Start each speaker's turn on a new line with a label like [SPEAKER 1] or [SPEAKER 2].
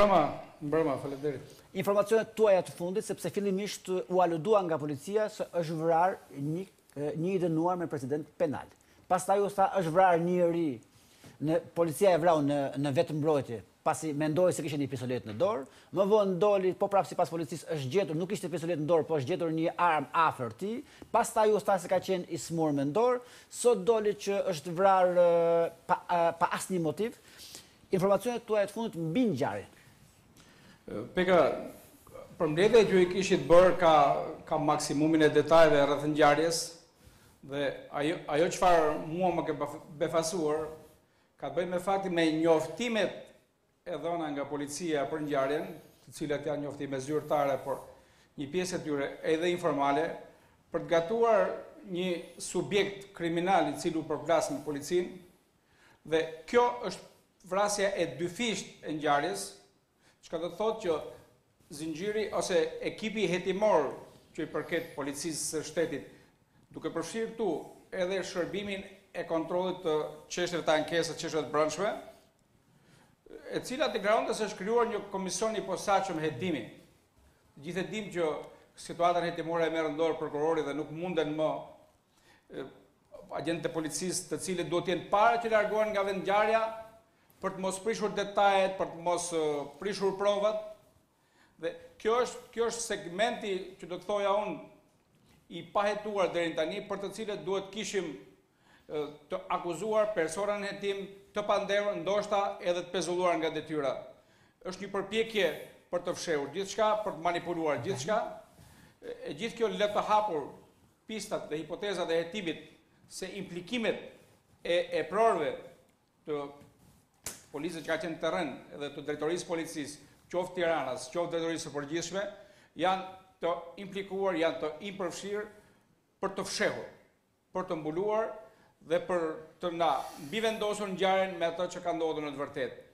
[SPEAKER 1] Mbrëma, faleminderit.
[SPEAKER 2] Informacionet tuaja të fundit, sepse fillimisht u aludua nga policia se është vrarë një i dënuar me precedent penal. Pastaj u tha është vrarë njëri, policia e vrau në vetëmbrojtje, pasi mendoi se kishte një pistolet në dorë, më vonë doli, po prapë sipas policisë është gjetur, nuk kishte pistolet në dorë, po është gjetur një armë afër tij. Pastaj u tha se ka qenë i smur me dorë, sot doli që është vrarë pa asnjë motiv. Informacionet tuaja të fundit mbi ngjarjen.
[SPEAKER 1] Peka, përmbledhja që i kishit bërë ka maksimumin e detajeve rreth ngjarjes dhe ajo çfarë mua më ka befasuar ka të bëjë me faktin me njoftimet e dhëna nga policia për ngjarjen, të cilat janë njoftime zyrtare, por një pjesë e tyre edhe informale, për të gatuar një subjekt kriminal i cili u përplas me policinë, dhe kjo është vrasja e dyfisht e ngjarjes, çka do të thotë që zinxhiri ose ekipi hetimor që i përket policisë së shtetit, duke përfshirë këtu edhe shërbimin e kontrollit të çështjeve të ankesës, çështjeve të brendshme, e cila deklaronte se është krijuar një komision i posaçëm hetimi. Gjithë e dim që situatën hetimore e merr në dorë prokurori dhe nuk munden më agentët e policisë, të cilët duhet të jenë para që largohen nga vendngjarja për të mos prishur detajet, për të mos prishur provat. Dhe kjo është segmenti që do të thoja unë i pahetuar deri tani, për të cilët duhet kishim të akuzuar persona në hetim, të panderur, ndoshta edhe të pezulluar nga detyra. Është një përpjekje për të fshehur gjithçka, për të manipuluar gjithçka. E gjithë kjo lë të hapur pistat dhe hipotezat e hetimit se implikimet e prorëve të policës që ka qenë në terren edhe të drejtorisë policisë, qoftë Tiranës, qoftë drejtorisë së përgjithshme, janë të implikuar, janë të impërfshirë për të fshehur, për të mbuluar dhe për të na mbivendosur ngjarjen me ato që ka ndodhur në të vërtetë.